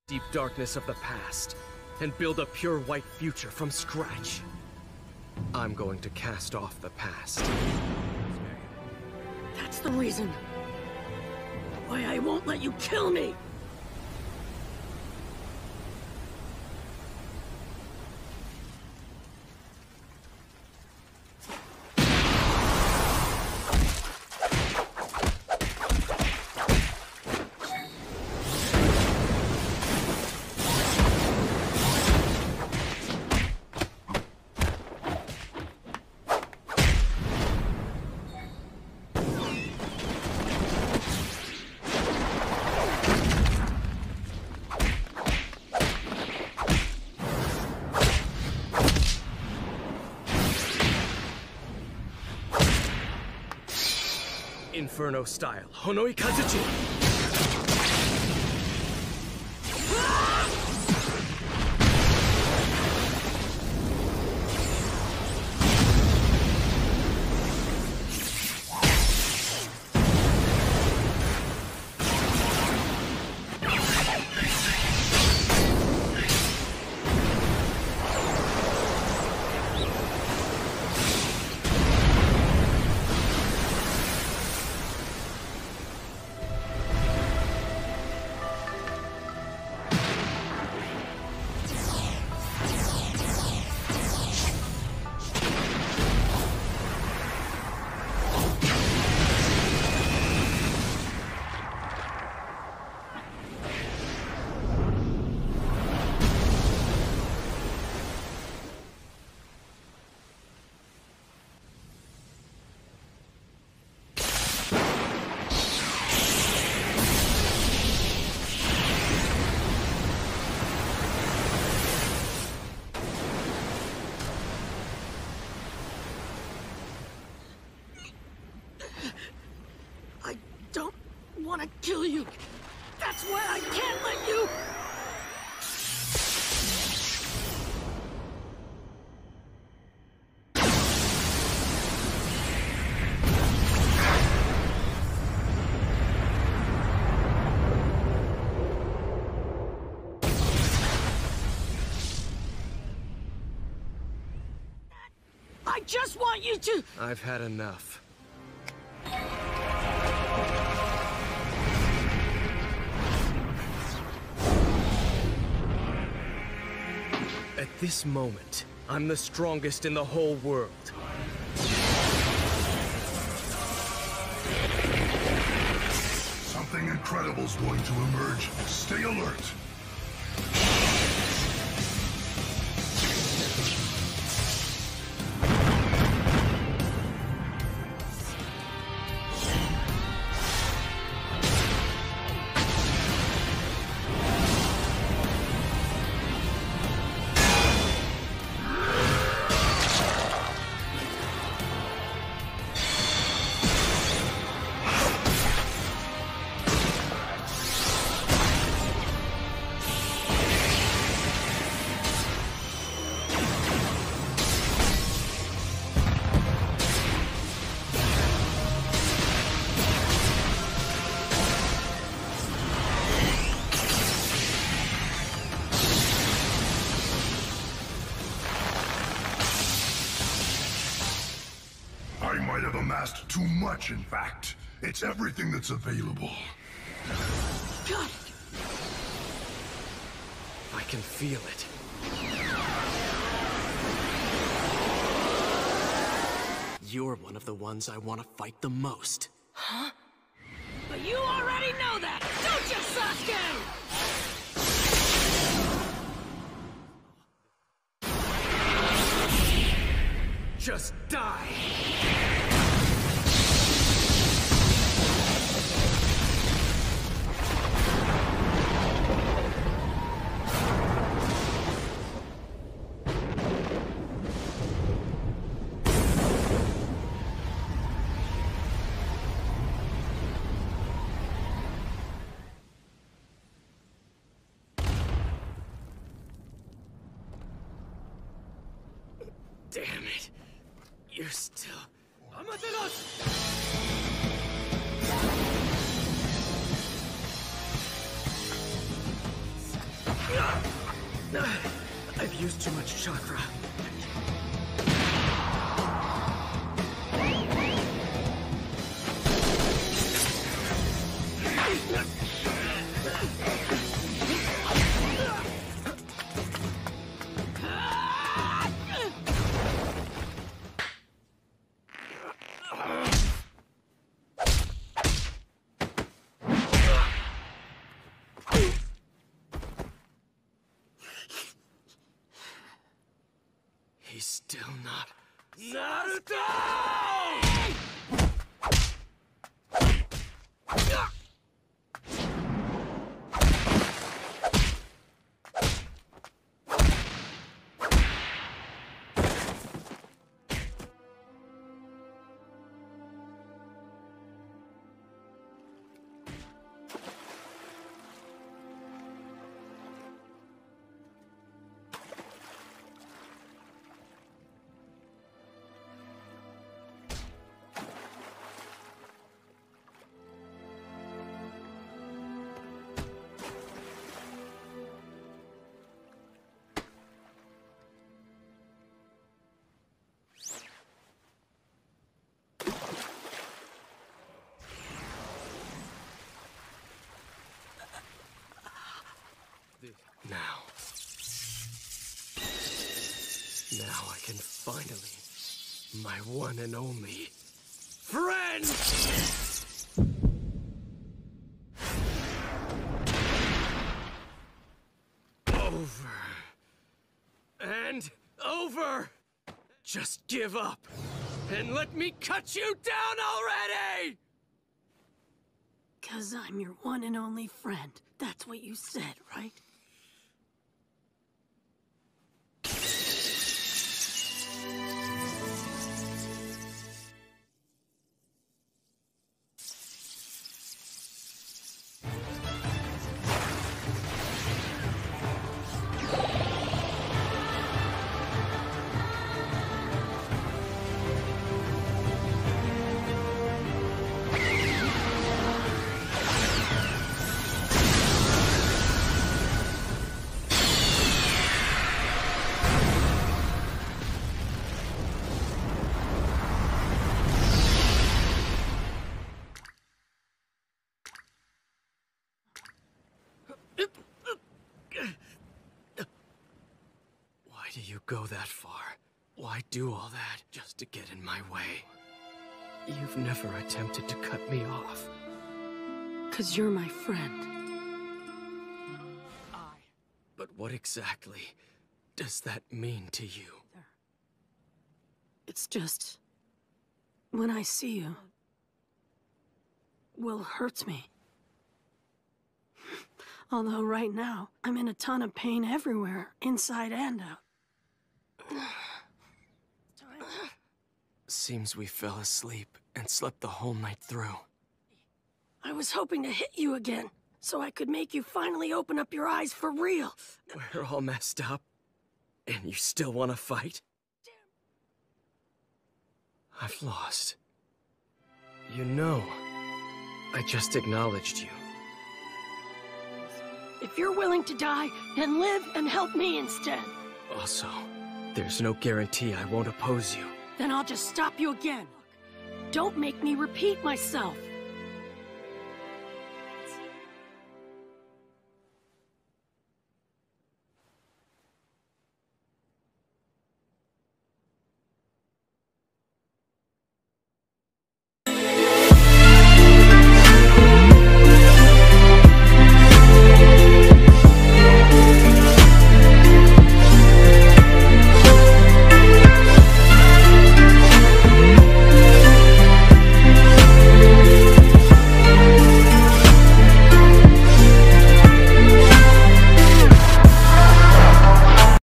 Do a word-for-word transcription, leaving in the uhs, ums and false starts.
deep darkness of the past and build a pure white future from scratch. I'm going to cast off the past. That's the reason why I won't let you kill me! Inferno style, Honoi Kazuchi! I kill you. That's why I can't let you. I just want you to. I've had enough. At this moment, I'm the strongest in the whole world. Something incredible's going to emerge. Stay alert. Too much, in fact. It's everything that's available. Got it. I can feel it. You're one of the ones I want to fight the most. Huh? But you already know that, don't you, Sasuke? Just die! Damn it. You're still... Amateros! I've used too much chakra. He's still not... Naruto! Now. Now I can finally... My one and only... friend! Over. And over! Just give up. And let me cut you down already! 'Cause I'm your one and only friend. That's what you said, right? Why do you go that far? Why do all that just to get in my way? You've never attempted to cut me off. 'Cause you're my friend. I... But what exactly does that mean to you? It's just... when I see you... Will hurts me. Although right now, I'm in a ton of pain everywhere, inside and out. Seems we fell asleep and slept the whole night through. I was hoping to hit you again, so I could make you finally open up your eyes for real. We're all messed up, and you still want to fight? I've lost. You know, I just acknowledged you. If you're willing to die, then live and help me instead. Also, there's no guarantee I won't oppose you. Then I'll just stop you again. Don't make me repeat myself.